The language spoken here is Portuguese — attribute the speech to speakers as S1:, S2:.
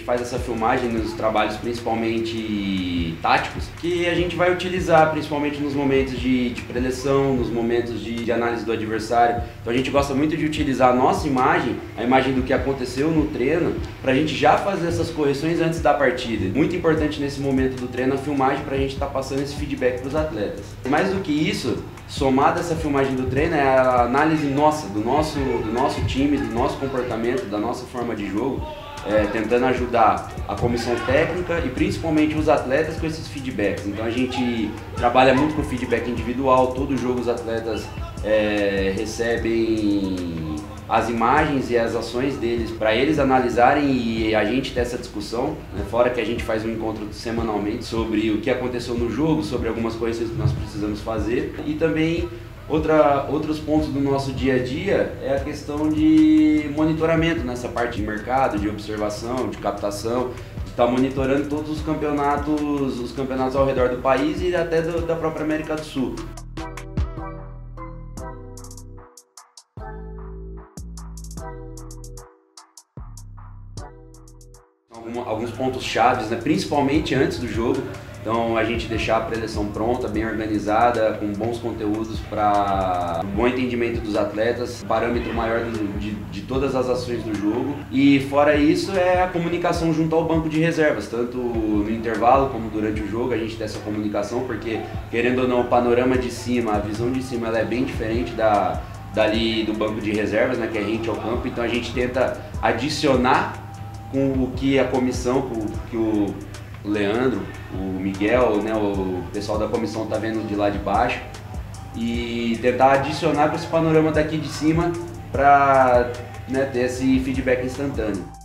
S1: faz essa filmagem nos trabalhos principalmente táticos, que a gente vai utilizar principalmente nos momentos de preleção, nos momentos de análise do adversário. Então a gente gosta muito de utilizar a nossa imagem, a imagem do que aconteceu no treino, para a gente já fazer essas correções antes da partida. Muito importante nesse momento do treino a filmagem para a gente estar passando esse feedback para os atletas. Mais do que isso, somada essa filmagem do treino, é a análise nossa, do nosso time, do nosso comportamento, da nossa forma de jogo, tentando ajudar a comissão técnica e principalmente os atletas com esses feedbacks. Então a gente trabalha muito com feedback individual, todo jogo os atletas recebem as imagens e as ações deles para eles analisarem e a gente ter essa discussão, né? Fora que a gente faz um encontro semanalmente sobre o que aconteceu no jogo, sobre algumas coisas que nós precisamos fazer e também outros pontos do nosso dia a dia é a questão de monitoramento nessa parte de mercado, de observação, de captação, está monitorando todos os campeonatos ao redor do país e até da própria América do Sul. Alguns pontos chaves, né? Principalmente antes do jogo. Então a gente deixar a preleção pronta, bem organizada, com bons conteúdos para um bom entendimento dos atletas, parâmetro maior de todas as ações do jogo. E fora isso é a comunicação junto ao banco de reservas, tanto no intervalo como durante o jogo a gente tem essa comunicação, porque querendo ou não o panorama de cima, a visão de cima ela é bem diferente dali do banco de reservas, né, que é rente ao campo, então a gente tenta adicionar com o que a comissão, que o Leandro, o Miguel, né, o pessoal da comissão está vendo de lá de baixo e tentar adicionar com esse panorama daqui de cima para, né, ter esse feedback instantâneo.